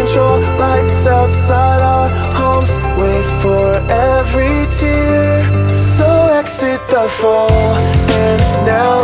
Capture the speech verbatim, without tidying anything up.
control. Lights outside our homes wait for every tear. So exit the fall, and now